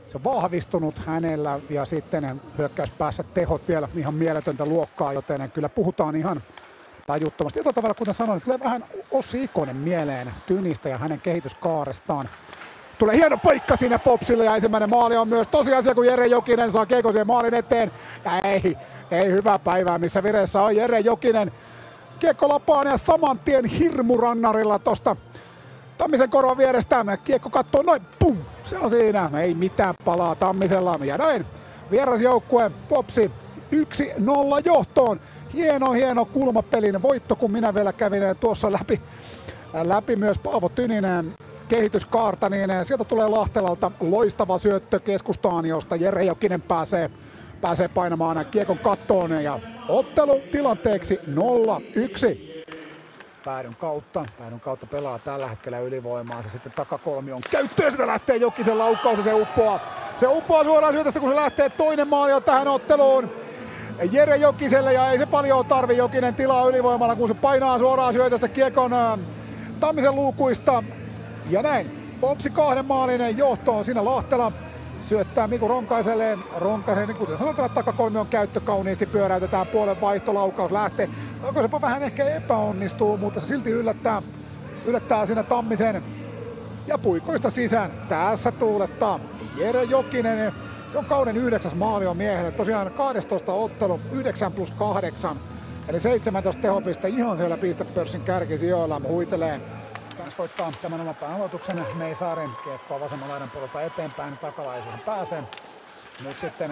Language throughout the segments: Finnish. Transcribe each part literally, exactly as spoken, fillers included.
se on vahvistunut hänellä ja sitten hyökkäyspäässä tehot vielä ihan mieletöntä luokkaa, joten kyllä puhutaan ihan tajuttomasti. Ja tuota tavalla, kuten sanoin, tulee vähän Ossi Ikonen mieleen Tynistä ja hänen kehityskaarestaan. Tulee hieno paikka sinne Fopsille ja ensimmäinen maali on myös tosiasia, kun Jere Jokinen saa kiekon siihen maalin eteen. Ja ei, ei hyvää päivää, missä vireessä on Jere Jokinen. Kiekko lapaan ja saman tien hirmurannarilla tosta Tammisen korvan vierestä. Kiekko kattoo noin, pum, se on siinä. Ei mitään palaa Tammisella. Ja näin vierasjoukkue Fopsi yksi nolla johtoon. Hieno, hieno kulmapelin voitto, kun minä vielä kävin tuossa läpi, läpi myös Paavo Tyninen kehityskaarta, niin sieltä tulee Lahtelalta loistava syöttö keskustaan, josta Jere Jokinen pääsee, pääsee painamaan kiekon kattoon ja ottelu tilanteeksi nolla yksi. Päädyn kautta, päädyn kautta pelaa tällä hetkellä ylivoimaa, se sitten takakolmi on käyttöön, sitä lähtee Jokisen laukaus ja se uppoaa. Se uppoaa suoraan syötöstä, kun se lähtee toinen maali jo tähän otteluun. Jere Jokiselle ja ei se paljon tarvi Jokinen tilaa ylivoimalla, kun se painaa suoraan syötöstä kiekon Tammisen luukuista. Ja näin, Fopsi kahden maalinen johtoon, siinä Lahtela syöttää Miku Ronkaiselle. Ronkaisen, kuten sanotaan, takakolmi on käyttö kauniisti, pyöräytetään puolen vaihtolaukaus lähtee. Laukauspa vähän ehkä epäonnistuu, mutta se silti yllättää, yllättää siinä Tammisen ja puikoista sisään. Tässä tuulettaa Jere Jokinen. Se on kauden yhdeksäs maali on miehelle. Tosiaan kaksitoista ottelu, yhdeksän plus kahdeksan. Eli seitsemäntoista tehopiste ihan siellä pistepörssin kärkisijoilla huitelee. Kans voittaa tämän oman pään aloituksen Meisaaren kiekkoa vasemman laidan puolelta eteenpäin, takalaisiin pääsee. Nyt sitten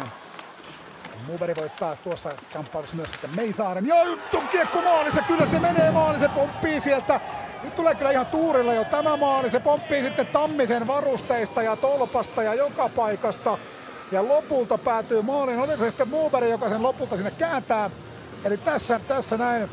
Muberi voittaa tuossa kamppailussa myös sitten Meisaaren. Ja nyt on kiekko maalissa, kyllä se menee maali, se pomppii sieltä. Nyt tulee kyllä ihan tuurilla jo tämä maali, se pomppii sitten Tammisen varusteista ja tolpasta ja joka paikasta. Ja lopulta päätyy maaliin, oliko se sitten Muberi, joka sen lopulta sinne kääntää. Eli tässä, tässä näin.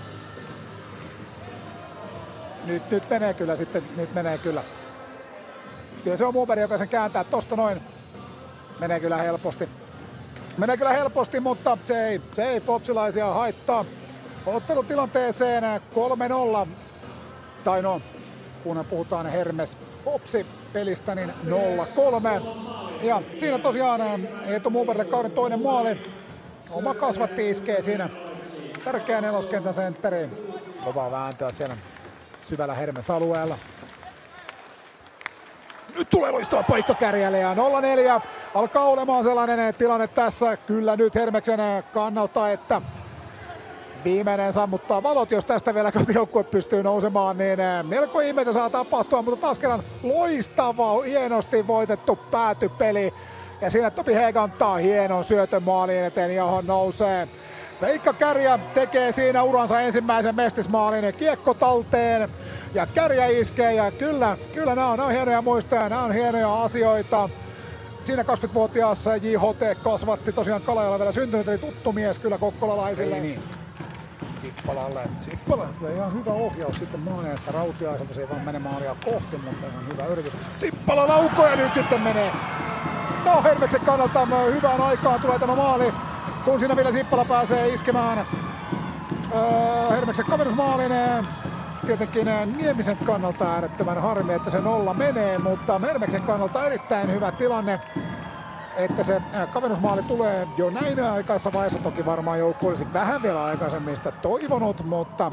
Nyt, nyt menee kyllä sitten, nyt menee kyllä. Kyllä se on Muberi, joka sen kääntää tosta noin. Menee kyllä helposti. Menee kyllä helposti, mutta se ei, se ei Fopsilaisia haittaa. Ottelutilanteeseen kolme nolla. Tai no, kun puhutaan Hermes Fopsi pelistä, niin nolla kolme. Ja siinä tosiaan Eetu Muberille kauden toinen maali. Oma kasvatti iskee siinä tärkeä neloskentän sentteriin. Kovaa vääntöä siellä syvällä Hermes-alueella. Nyt tulee loistava paikka Kärjälle ja nolla neljä. Alkaa olemaan sellainen tilanne tässä kyllä nyt Hermeksen kannalta, että viimeinen sammuttaa valot, jos tästä vielä kotijoukkue pystyy nousemaan, niin melko ihmeitä saa tapahtua, mutta taas kerran loistava, hienosti voitettu päätypeli. Ja siinä Topi Heega antaa hienon syötön maaliin eteen, johon nousee Veikka Kärjä, tekee siinä uransa ensimmäisen mestismaalin, kiekko talteen ja Kärjä iskee ja kyllä, kyllä nämä on, nämä on hienoja muistoja, nämä on hienoja asioita. Siinä kaksikymmentävuotias J H T kasvatti tosiaan Kalajalla vielä syntynyt, eli tuttu mies kyllä kokkolalaisille. Ei niin. Sippalalle. Sippalalle tulee ihan hyvä ohjaus sitten Maaneesta Rautiaiselta, se ei vaan mene maalia kohti, mutta ihan hyvä yritys. Sippala laukoo ja nyt sitten menee. No Hermeksen kannalta hyvään aikaan tulee tämä maali, kun siinä vielä Sippala pääsee iskemään öö, Hermeksen kaverusmaalin. Tietenkin Niemisen kannalta äärettömän harmi, että se nolla menee, mutta Hermeksen kannalta erittäin hyvä tilanne, että se kavennusmaali tulee jo näin aikaisessa vaiheessa. Toki varmaan joukko olisi vähän vielä aikaisemmin sitä toivonut, mutta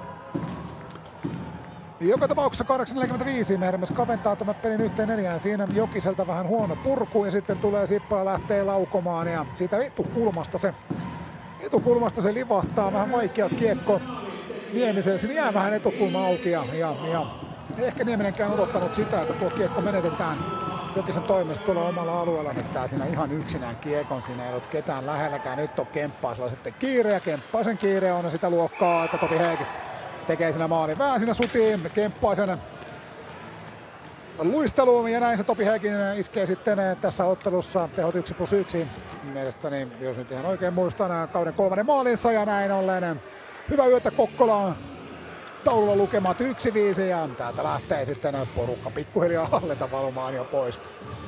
joka tapauksessa kahdeksan neljäkymmentäviisi Hermes kaventaa tämän pelin yhteen neljään. Siinä Jokiselta vähän huono purku ja sitten tulee Sippala lähtee laukomaan ja siitä etukulmasta se, etukulmasta se livahtaa. Vähän vaikea kiekko Niemiselle, siinä jää vähän etukulma auki ja, ja, ja ehkä Nieminenkään odottanut sitä, että tuo kiekko menetetään Jokisen toimesta tuolla omalla alueella, niin tää siinä ihan yksinään kiekon, siinä ei ole ketään lähelläkään. Nyt on Kemppaisella sitten kiire ja Kemppaisen kiire on sitä luokkaa, että Topi Heegi tekee siinä maalin. Vähän siinä sutiin Kemppaisen luisteluun ja näin se Topi Heegi iskee sitten tässä ottelussa tehot yksi plus yksi. Mielestäni, jos nyt ihan oikein muistan, kauden kolmannen maalinsa ja näin ollen. Hyvää yötä Kokkolaan. Taululla lukemat yksi viisi ja täältä lähtee sitten porukka pikkuhiljaa allelta valumaan jo pois.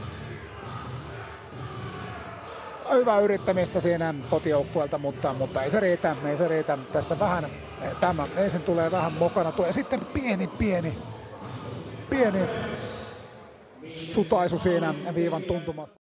Hyvää yrittämistä siinä kotijoukkueelta, mutta, mutta ei se riitä, ei se riitä. Tässä vähän, tämä ensin tulee vähän mukana, tulee sitten pieni, pieni, pieni sutaisu siinä viivan tuntumassa.